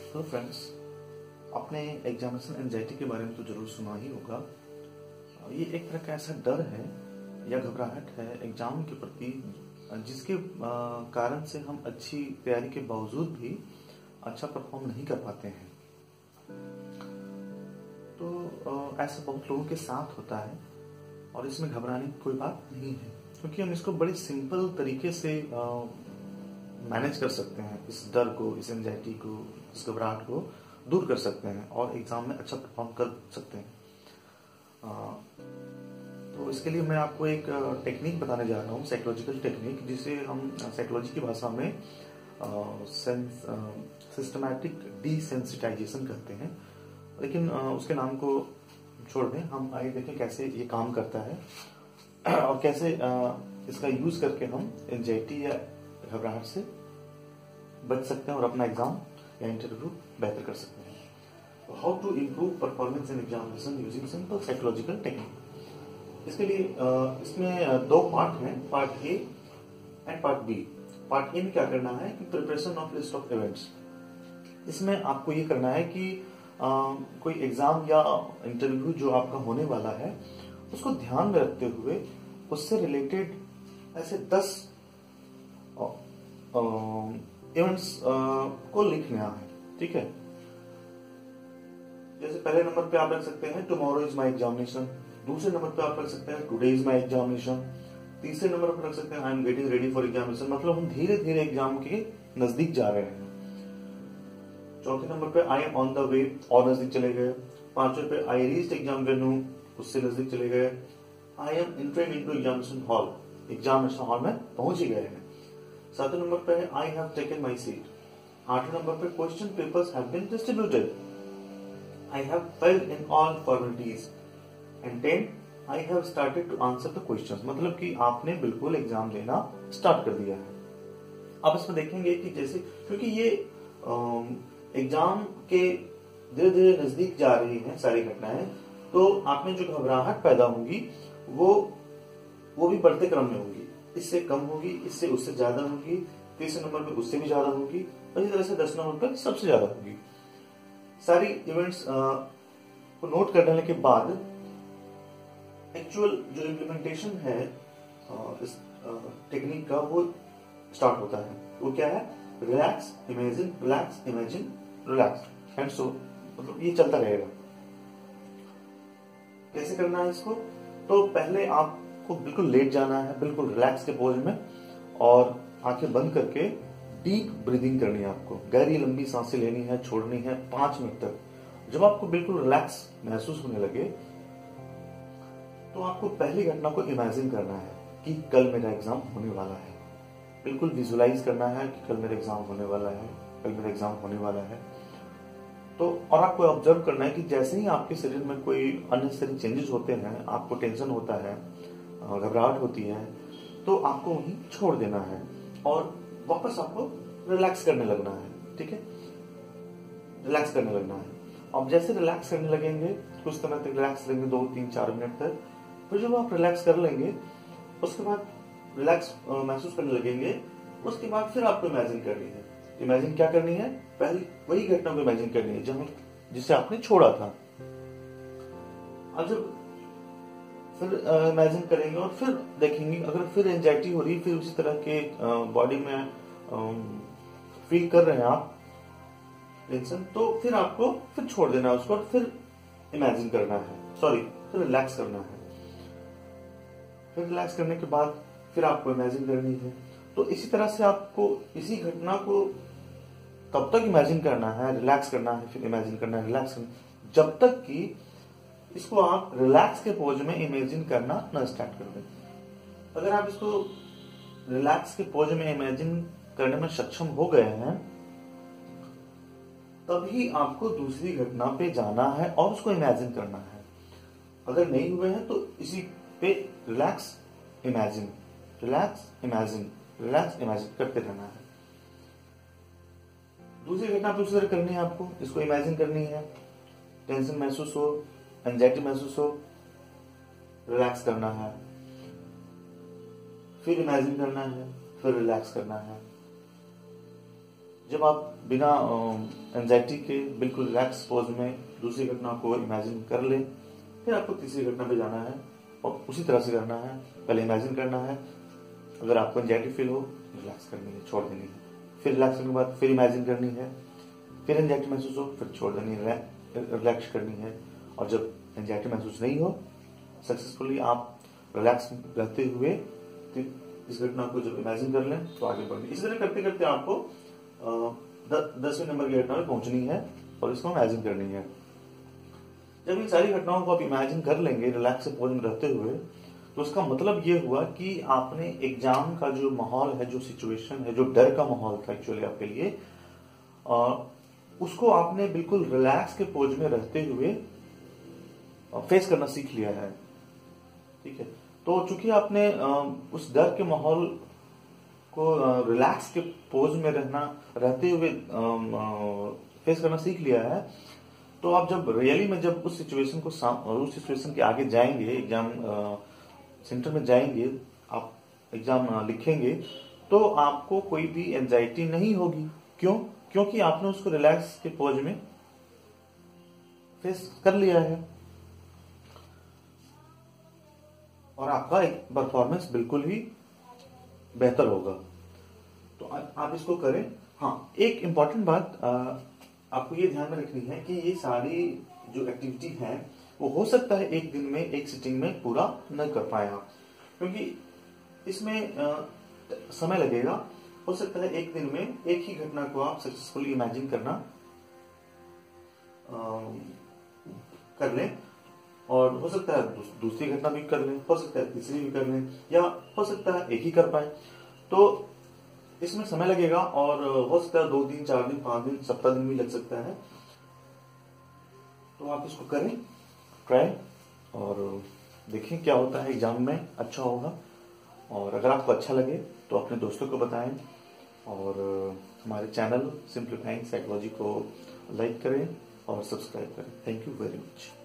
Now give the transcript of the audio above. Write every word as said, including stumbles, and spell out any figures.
Hello friends, आपने examination anxiety के बारे में तो जरूर सुना ही होगा। ये एक तरह का ऐसा डर है या घबराहट है एग्जाम के प्रति, जिसके कारण से हम अच्छी तैयारी के बावजूद भी अच्छा परफॉर्म नहीं कर पाते हैं। तो ऐसा बहुत लोगों के साथ होता है और इसमें घबराने की कोई बात नहीं है, क्योंकि हम इसको बड़े सिंपल तरीके से मैनेज कर सकते हैं। इस डर को, इस एंजाइटी को, इस घबराहट को दूर कर सकते हैं और एग्जाम में अच्छा परफॉर्म कर सकते हैं। आ, तो इसके लिए मैं आपको एक टेक्निक बताने जा रहा हूँ, साइकोलॉजिकल टेक्निक, जिसे हम साइकोलॉजी की भाषा में सिस्टमैटिक डिसेंसिटाइजेशन कहते हैं। लेकिन आ, उसके नाम को छोड़ दें, हम आगे देखें कैसे ये काम करता है और कैसे आ, इसका यूज करके हम एंजाइटी या घबराहट से बच सकते हैं और अपना एग्जाम या इंटरव्यू बेहतर कर सकते हैं। How to improve performance in examination using simple psychological technique. इसके लिए इसमें दो पार्ट हैं, part A and part B. Part A में क्या करना है कि preparation of list of events. इसमें आपको ये करना है कि आ, कोई एग्जाम या इंटरव्यू जो आपका होने वाला है उसको ध्यान में रखते हुए उससे रिलेटेड ऐसे दस इवेंट्स को लिखना है। ठीक है, जैसे पहले नंबर पे आप रख सकते हैं टुमारो इज माई एग्जामिनेशन, दूसरे नंबर पे आप रख सकते हैं टुडे इज माई एग्जामिनेशन, तीसरे नंबर पर रख सकते हैं I am getting ready for examination. मतलब हम धीरे धीरे एग्जाम के नजदीक जा रहे हैं। चौथे नंबर पे I am on the way, और नजदीक चले गए। पांचवे पे आई रीच्ड एग्जाम वेन्यू, उससे नजदीक चले गए। I am entering into examination hall, examination hall में पहुंच ही गए हैं। सातवें नंबर पे है I have taken my seat. आठवें नंबर पे question papers have been distributed, I have filled in all formalities. And ten I have started to answer the questions. मतलब कि आपने बिल्कुल एग्जाम लेना स्टार्ट कर दिया है। आप इसमें देखेंगे कि जैसे, क्योंकि ये एग्जाम के धीरे धीरे नजदीक जा रही हैं सारी घटनाएं, तो आप में जो घबराहट पैदा होगी वो वो भी बढ़ते क्रम में होगी। इससे कम होगी, इससे उससे ज्यादा होगी, तीसरे नंबर पे उससे भी ज्यादा होगी, और इसी तरह से दस नंबर पर सबसे ज्यादा होगी। सारी इवेंट्स को नोट कर लेने के बाद एक्चुअल जो इम्प्लीमेंटेशन है आ, इस टेक्निक का वो स्टार्ट होता है। वो क्या है? Relax, imagine, relax, imagine, relax and so, मतलब ये चलता रहेगा। कैसे करना है इसको? तो पहले आप को बिल्कुल लेट जाना है, बिल्कुल रिलैक्स के पोज में, और आंखें बंद करके डीप ब्रीदिंग करनी है। आपको गहरी लंबी सांसें लेनी है, छोड़नी है पांच मिनट तक। जब आपको बिल्कुल रिलैक्स महसूस होने लगे तो आपको पहली घटना को इमेजिन करना है कि कल मेरा एग्जाम होने वाला है। बिल्कुल विजुलाइज करना है कि कल मेरा एग्जाम होने वाला है, कल मेरा एग्जाम होने वाला है। तो और आपको ऑब्जर्व करना है कि जैसे ही आपके शरीर में कोई अननेसेसरी चेंजेस होते हैं, आपको टेंशन होता है, घबराहट होती है, तो आपको वहीं छोड़ देना है और वापस आपको रिलैक्स करने लगना है। ठीक है, रिलैक्स करने लगना है। अब जैसे रिलैक्स करने लगेंगे, कुछ समय तक रिलैक्स करेंगे, दो तीन चार मिनट तक। फिर जब आप रिलैक्स कर लेंगे, उसके बाद रिलैक्स महसूस करने लगेंगे, उसके बाद फिर आपको इमेजिन करनी है। इमेजिन क्या करनी है? पहले वही घटना को इमेजिन करनी है जहां जिसे आपने छोड़ा था। अब जब फिर इमेजिन करेंगे और फिर देखेंगे, अगर फिर एंजाइटी हो रही, फिर उसी तरह के बॉडी में फील कर रहे हैं आप टेंशन, तो फिर आपको फिर छोड़ देना है उसको और फिर इमेजिन करना है, सॉरी फिर रिलैक्स करना है। फिर रिलैक्स करने के बाद फिर आपको इमेजिन करनी है। तो इसी तरह से आपको इसी घटना को तब तक इमेजिन करना है, रिलैक्स करना है, फिर इमेजिन करना है, रिलैक्स करना है, जब तक कि इसको आप रिलैक्स के पोज में इमेजिन करना न स्टार्ट कर दें। अगर आप इसको रिलैक्स के पोज में इमेजिन करने में सक्षम हो गए हैं, तभी आपको दूसरी घटना पे जाना है और उसको इमेजिन करना है। अगर नहीं हुए हैं तो इसी पे relax, imagine, relax, imagine, relax, imagine करते रहना है। दूसरी घटना पे उसी तरह करनी है आपको, इसको इमेजिन करनी है, टेंशन महसूस हो, एंजाइटी महसूस हो, रिलैक्स करना है, फिर इमेजिन करना है, फिर रिलैक्स करना है। जब आप बिना एंजाइटी के बिल्कुल रिलैक्स पोज में दूसरी घटना को इमेजिन कर लें, फिर आपको तीसरी घटना पे जाना है और उसी तरह से करना है। पहले इमेजिन करना है, अगर आपको एंजाइटी फील हो रिलैक्स करनी है, छोड़ देनी है, फिर रिलैक्स करने के बाद फिर इमेजिन करनी है, फिर एंजाइटी महसूस हो फिर छोड़ देनी है, रिलैक्स करनी है। और जब एंजाइटी महसूस नहीं हो, सक्सेसफुली आप रिलैक्स रहते हुए इस घटना को जब इमेजिन कर लें तो आगे बढ़ें। इसी तरह करते करते आपको दसवें नंबर की घटना में पहुंचनी है और इसको इमेजिन करनी है। जब इन सारी घटनाओं को आप इमेजिन कर लेंगे रिलैक्स पोज में रहते हुए, तो उसका मतलब ये हुआ कि आपने एग्जाम का जो माहौल है, जो सिचुएशन है, जो डर का माहौल था एक्चुअली आपके लिए, आ, उसको आपने बिल्कुल रिलैक्स के पोज में रहते हुए फेस करना सीख लिया है। ठीक है, तो चूंकि आपने उस डर के माहौल को रिलैक्स के पोज में रहना रहते हुए फेस करना सीख लिया है, तो आप जब रियली में जब उस सिचुएशन को उस सिचुएशन के आगे जाएंगे, एग्जाम सेंटर में जाएंगे, आप एग्जाम लिखेंगे, तो आपको कोई भी एंजाइटी नहीं होगी। क्यों? क्योंकि आपने उसको रिलैक्स के पोज में फेस कर लिया है और आपका एक परफॉर्मेंस बिल्कुल ही बेहतर होगा। तो आप इसको करें। हाँ, एक इंपॉर्टेंट बात आ, आपको ये ध्यान में रखनी है कि ये सारी जो एक्टिविटी है वो हो सकता है एक दिन में, एक सिटिंग में पूरा न कर पाए आप, क्योंकि इसमें आ, समय लगेगा। हो सकता है एक दिन में एक ही घटना को आप सक्सेसफुली इमेजिन करना आ, कर लें, और हो सकता है दूसरी घटना भी कर लें, हो सकता है तीसरी भी कर लें, या हो सकता है एक ही कर पाए। तो इसमें समय लगेगा और हो सकता है दो दिन, चार दिन, पांच दिन, सप्ताह दिन भी लग सकता है। तो आप इसको करें ट्राई और देखें क्या होता है, एग्जाम में अच्छा होगा। और अगर आपको अच्छा लगे तो अपने दोस्तों को बताएं और हमारे चैनल सिंप्लीफाइंग साइकोलॉजी को लाइक करें और सब्सक्राइब करें। Thank you very much.